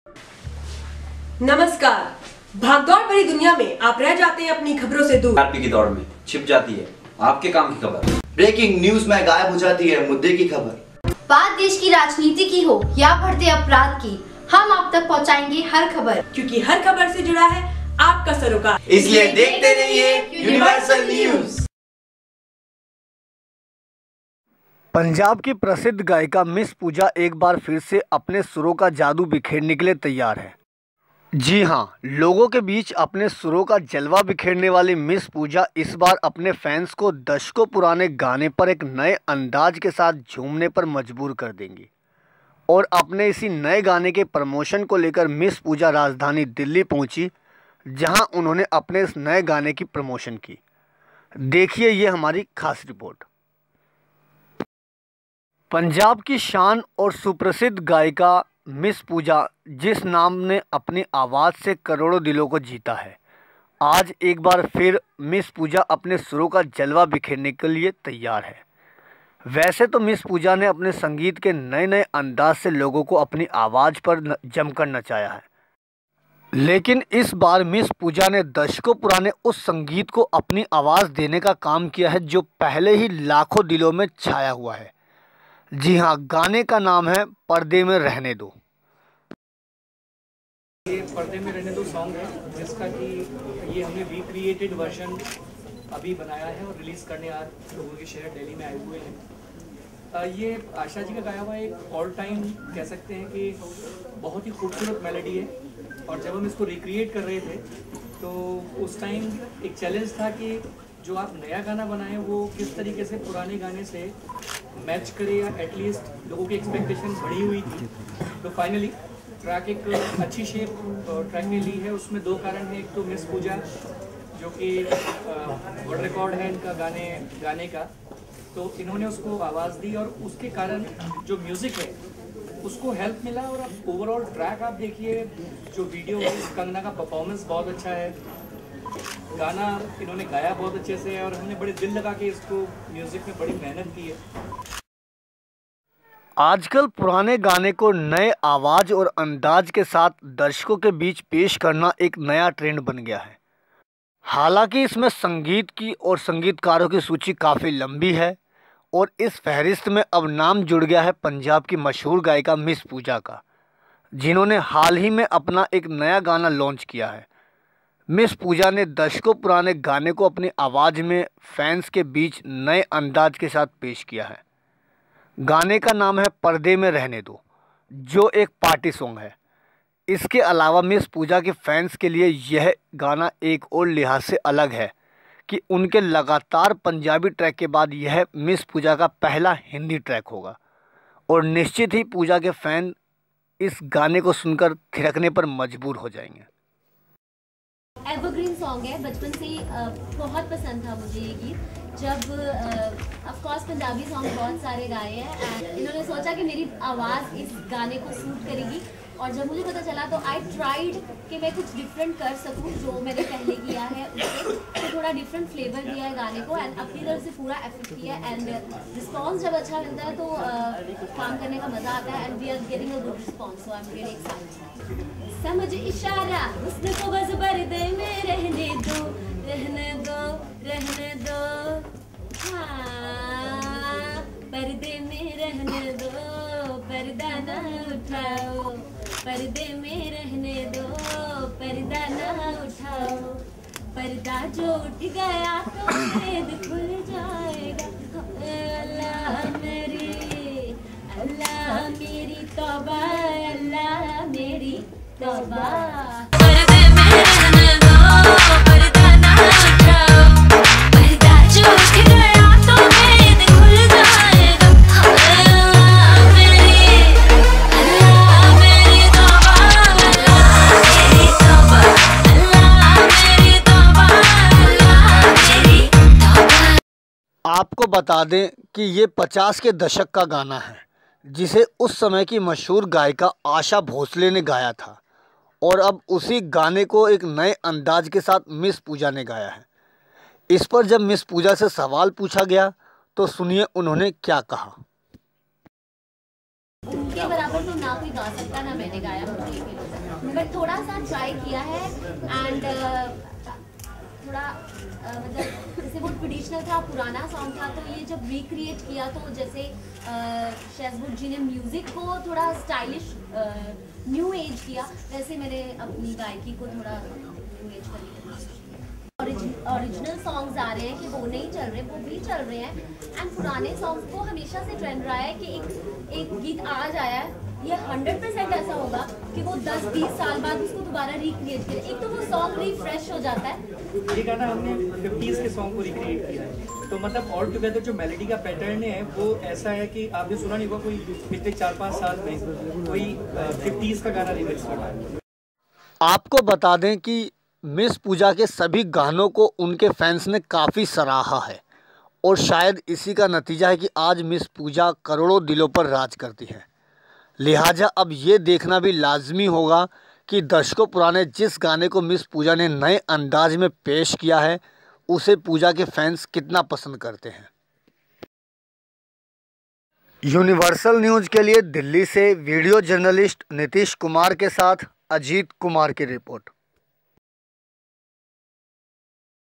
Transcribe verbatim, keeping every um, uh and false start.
नमस्कार। भागदौड़ भरी दुनिया में आप रह जाते हैं अपनी खबरों से दूर। आरपी की दौड़ में छिप जाती है आपके काम की खबर। ब्रेकिंग न्यूज में गायब हो जाती है मुद्दे की खबर। बात देश की राजनीति की हो या बढ़ते अपराध की, हम आप तक पहुंचाएंगे हर खबर, क्योंकि हर खबर से जुड़ा है आपका सरोकार। इसलिए देखते रहिए यूनिवर्सल न्यूज। पंजाब की प्रसिद्ध गायिका मिस पूजा एक बार फिर से अपने सुरों का जादू बिखेरने के लिए तैयार है। जी हाँ, लोगों के बीच अपने सुरों का जलवा बिखेरने वाली मिस पूजा इस बार अपने फैंस को दशकों पुराने गाने पर एक नए अंदाज के साथ झूमने पर मजबूर कर देंगी। और अपने इसी नए गाने के प्रमोशन को लेकर मिस पूजा राजधानी दिल्ली पहुंची, जहां उन्होंने अपने इस नए गाने की प्रमोशन की। देखिए ये हमारी खास रिपोर्ट। पंजाब की शान और सुप्रसिद्ध गायिका मिस पूजा, जिस नाम ने अपनी आवाज़ से करोड़ों दिलों को जीता है, आज एक बार फिर मिस पूजा अपने सुरों का जलवा बिखेरने के लिए तैयार है। वैसे तो मिस पूजा ने अपने संगीत के नए नए अंदाज से लोगों को अपनी आवाज़ पर जमकर नचाया है, लेकिन इस बार मिस पूजा ने दशकों पुराने उस संगीत को अपनी आवाज़ देने का काम किया है जो पहले ही लाखों दिलों में छाया हुआ है। जी हाँ, गाने का नाम है पर्दे में रहने दो। ये पर्दे में रहने दो सॉन्ग है, जिसका कि ये हमने रिक्रिएटेड वर्जन अभी बनाया है और रिलीज़ करने आज लोगों के शहर दिल्ली में आए हुए हैं। ये आशा जी का गाया हुआ एक ऑल टाइम कह सकते हैं कि बहुत ही खूबसूरत मेलोडी है। और जब हम इसको रिक्रिएट कर रहे थे तो उस टाइम एक चैलेंज था कि जो आप नया गाना बनाएं वो किस तरीके से पुराने गाने से मैच करे, या एटलीस्ट लोगों की एक्सपेक्टेशन बढ़ी हुई थी। तो फाइनली ट्रैक एक अच्छी शेप ट्रैक ने ली है। उसमें दो कारण हैं। एक तो मिस पूजा जो कि वर्ल्ड रिकॉर्ड है इनका गाने गाने का, तो इन्होंने उसको आवाज़ दी और उसके कारण जो म्यूज़िक है उसको हेल्प मिला। और अब ओवरऑल ट्रैक आप देखिए, जो वीडियो है, कंगना का परफॉर्मेंस बहुत अच्छा है, गाना इन्होंने गाया बहुत अच्छे से है और हमने बड़े दिल लगा के इसको म्यूज़िक में बड़ी मेहनत की है। आजकल पुराने गाने को नए आवाज़ और अंदाज के साथ दर्शकों के बीच पेश करना एक नया ट्रेंड बन गया है। हालांकि इसमें संगीत की और संगीतकारों की सूची काफ़ी लंबी है और इस फहरिस्त में अब नाम जुड़ गया है पंजाब की मशहूर गायिका मिस पूजा का, जिन्होंने हाल ही में अपना एक नया गाना लॉन्च किया है। मिस पूजा ने दशकों पुराने गाने को अपनी आवाज़ में फैंस के बीच नए अंदाज के साथ पेश किया है। गाने का नाम है पर्दे में रहने दो, जो एक पार्टी सॉन्ग है। इसके अलावा मिस पूजा के फैंस के लिए यह गाना एक और लिहाज से अलग है कि उनके लगातार पंजाबी ट्रैक के बाद यह मिस पूजा का पहला हिंदी ट्रैक होगा और निश्चित ही पूजा के फैन इस गाने को सुनकर थिरकने पर मजबूर हो जाएंगे। एवरग्रीन सॉन्ग है, बचपन से बहुत पसंद था मुझे ये गीत। जब ऑफ कोर्स पंजाबी सॉन्ग बहुत सारे गाए हैं एंड इन्होंने सोचा कि मेरी आवाज़ इस गाने को सूट करेगी, और जब मुझे पता चला तो आई ट्राइड कि मैं कुछ डिफरेंट कर सकूं जो मैंने पहले किया है उससे, तो थोड़ा डिफरेंट फ्लेवर दिया है गाने को एंड अपनी तरफ से पूरा एफर्ट किया एंड रिस्पांस जब अच्छा मिलता है तो uh, काम करने का मज़ा आता है and we are getting a good response, so I am really excited. समझ इशारा उसने को बस पर्दे में रहने दो रहने दो रहने दो, हाँ पर्दे में रहने दो, पर्दा ना उठाओ, पर्दे में रहने दो, पर्दा ना उठाओ, पर्दा जो उठ गया तो भेद खुल जाएगा। अल्लाह मेरी अल्लाह मेरी तौबा, अल्लाह मेरी तौबा। पर्दे में रहने दो, पर्दा ना उठाओ, पर्दा जो उठ गया तो भेद खुल जाएगा। अल्लाह मेरी अल्लाह मेरी तौबा, अल्लाह मेरी तौबा, अल्लाह मेरी तौबा, अल्लाह मेरी तौबा। आपको बता दें कि ये पचास के दशक का गाना है, जिसे उस समय की मशहूर गायिका आशा भोसले ने गाया था और अब उसी गाने को एक नए अंदाज के साथ मिस पूजा ने गाया है। इस पर जब मिस पूजा से सवाल पूछा गया तो सुनिए उन्होंने क्या कहा। उनके बराबर तो ना कोई गा सकता, ना मैंने गाया। मगर थोड़ा सा ट्राई किया है एंड थोड़ा uh, मतलब जैसे वो ट्रेडिशनल था, पुराना सॉन्ग था, तो ये जब रिक्रिएट किया तो जैसे शेजवुड जी ने म्यूज़िक को थोड़ा स्टाइलिश न्यू एज किया, वैसे मैंने अपनी गायकी को थोड़ा न्यू एज करने की कोशिश की। ओरिजिनल सॉन्ग्स आ रहे हैं कि वो नहीं चल रहे, वो भी चल रहे हैं एंड पुराने सॉन्ग्स को हमेशा से ट्रेंड रहा है कि एक एक गीत आज आया है, ये हंड्रेड परसेंट ऐसा होगा कि वो दस बीस साल बाद उसको दोबारा रिक्रिएट करे। एक तो वो सॉन्ग रिफ्रेश हो जाता है। ये गाना हमने फिफ्टीज़ के सॉन्ग को रिक्रिएट किया है, तो मतलब ऑल टुगेदर जो मेलोडी का पैटर्न है वो ऐसा है कि आपने सुना नहीं होगा कोई पिछले चार पाँच साल में कोई फिफ्टीज़ का गाना रिमिक्स हुआ है। आपको बता दें कि मिस पूजा के सभी गानों को उनके फैंस ने काफ़ी सराहा है और शायद इसी का नतीजा है कि आज मिस पूजा करोड़ों दिलों पर राज करती है। लिहाजा अब ये देखना भी लाजमी होगा कि दर्शकों पुराने जिस गाने को मिस पूजा ने नए अंदाज में पेश किया है उसे पूजा के फैंस कितना पसंद करते हैं। यूनिवर्सल न्यूज़ के लिए दिल्ली से वीडियो जर्नलिस्ट नीतीश कुमार के साथ अजीत कुमार की रिपोर्ट।